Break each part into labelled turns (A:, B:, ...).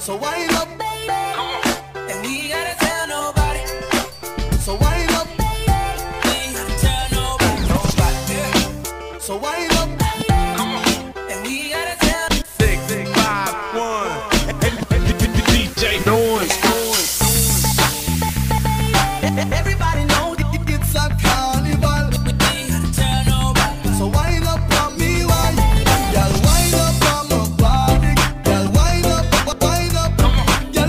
A: So wind up, and we gotta tell nobody. So wind up, we ain't gotta tell nobody. So wind up, and we gotta tell.
B: 6, 5, 1. DJ Noise.
A: Everybody knows it's a carnival. We ain't gotta tell nobody. So wind up on me, one. Girl, wind up on my body. Girl, wind up, wind up.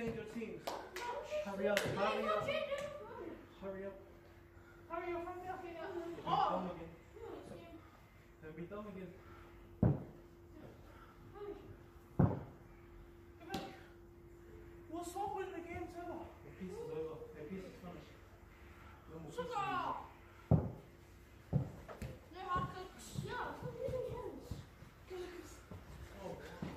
C: change your teams. Hurry up, hurry up. Hurry up. Hurry up, hurry up. Oh! Then be dumb again. What's up with the game, Trevor? The piece is over. The piece is finished. No more pieces. Oh.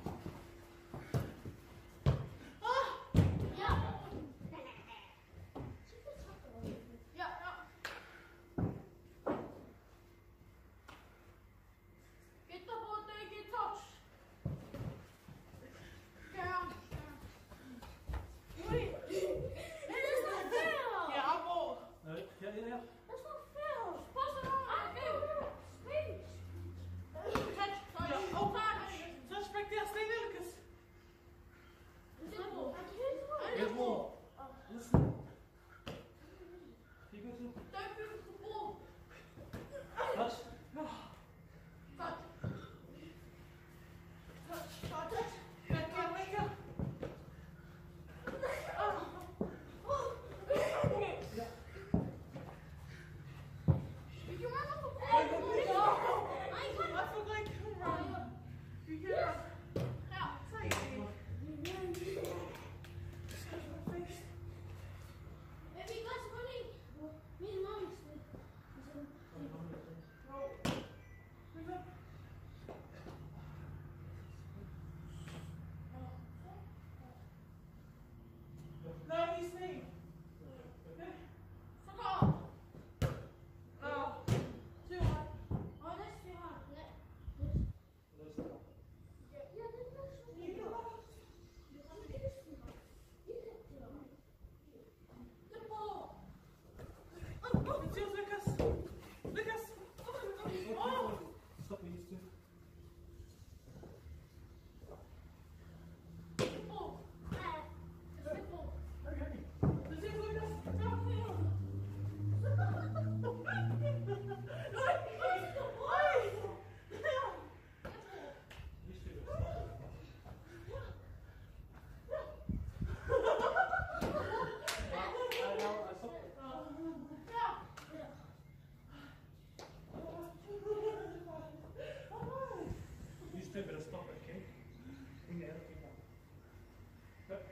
C: Yeah.
D: That's not fair. Pass it on. Speech. Touch.
C: Yeah. Oh, touch back there. Stay there, Lucas. There's more. Listen. You go to.
D: Don't move the ball.
C: Touch.
D: Touch.
C: Back up. Yeah. No, he's me. Okay.
D: Fuck off.
C: No.
D: Too hard. Oh, that's too hard.
C: Let's go.
D: The ball.
C: It's yours, Lucas. Lucas. Oh. Stop me, these two.
D: The ball. The ball.
C: Okay. It's yours, Lucas. These two better stop it, okay? In there, okay, now.
D: Get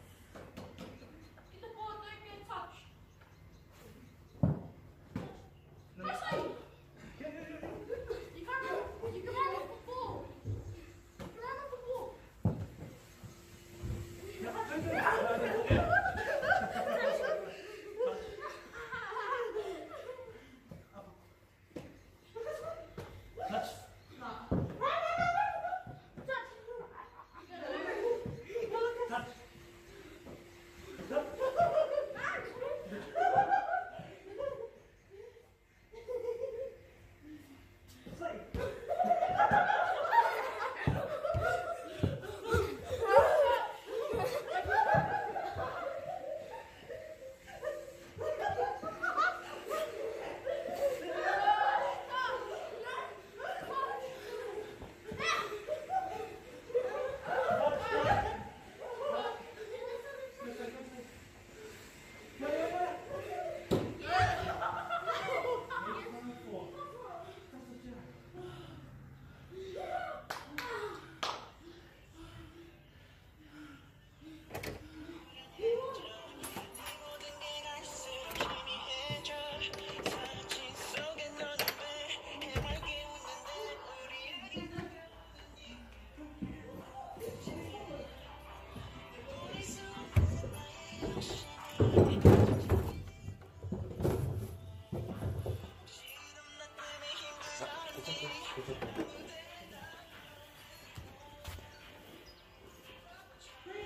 D: the ball, don't get touched. Presley! You can run off the ball. You can run off the ball.
C: Touch. Touch.
A: Thank you.